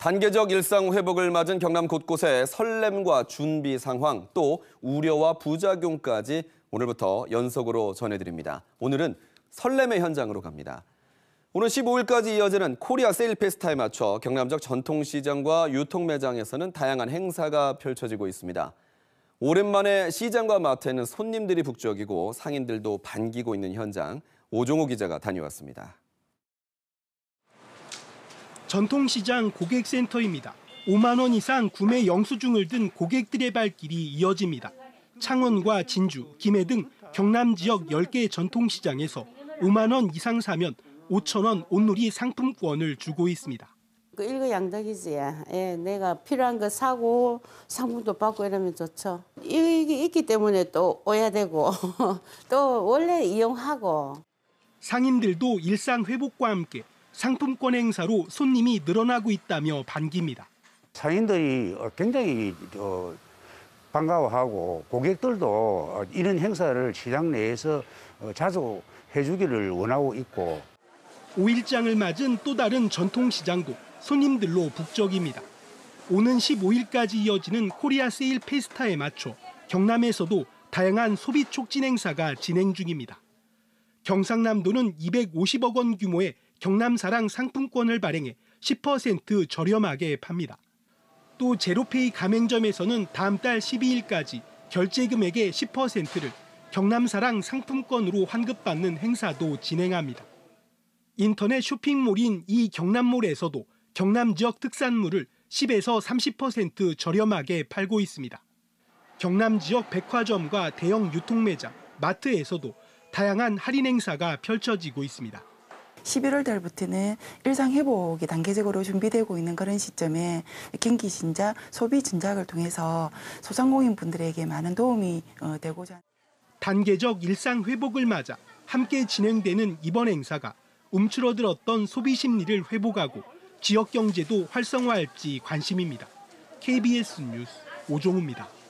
단계적 일상 회복을 맞은 경남 곳곳의 설렘과 준비 상황, 또 우려와 부작용까지 오늘부터 연속으로 전해드립니다. 오늘은 설렘의 현장으로 갑니다. 오늘 15일까지 이어지는 코리아 세일 페스타에 맞춰 경남 지역 전통시장과 유통매장에서는 다양한 행사가 펼쳐지고 있습니다. 오랜만에 시장과 마트에는 손님들이 북적이고 상인들도 반기고 있는 현장, 오종호 기자가 다녀왔습니다. 전통시장 고객센터입니다. 5만 원 이상 구매 영수증을 든 고객들의 발길이 이어집니다. 창원과 진주, 김해 등 경남 지역 10개 전통시장에서 5만 원 이상 사면 5천 원 온누리 상품권을 주고 있습니다. 일거양득이지. 예, 내가 필요한 거 사고 상품도 받고 이러면 좋죠. 이게 있기 때문에 또 오야 되고 또 원래 이용하고. 상인들도 일상 회복과 함께 상품권 행사로 손님이 늘어나고 있다며 반깁니다. 상인들이 굉장히 반가워하고 고객들도 이런 행사를 시장 내에서 자주 해주기를 원하고 있고. 5일장을 맞은 또 다른 전통시장도 손님들로 북적입니다. 오는 15일까지 이어지는 코리아 세일 페스타에 맞춰 경남에서도 다양한 소비 촉진 행사가 진행 중입니다. 경상남도는 250억 원 규모의 경남사랑 상품권을 발행해 10% 저렴하게 팝니다. 또 제로페이 가맹점에서는 다음 달 12일까지 결제 금액의 10%를 경남사랑 상품권으로 환급받는 행사도 진행합니다. 인터넷 쇼핑몰인 이 경남몰에서도 경남 지역 특산물을 10에서 30% 저렴하게 팔고 있습니다. 경남 지역 백화점과 대형 유통매장, 마트에서도 다양한 할인 행사가 펼쳐지고 있습니다. 11월 달부터는 일상 회복이 단계적으로 준비되고 있는 그런 시점에 경기 신작, 소비 진작을 통해서 소상공인 분들에게 많은 도움이 되고자. 단계적 일상 회복을 맞아 함께 진행되는 이번 행사가 움츠러들었던 소비 심리를 회복하고 지역 경제도 활성화할지 관심입니다. KBS 뉴스 오종우입니다.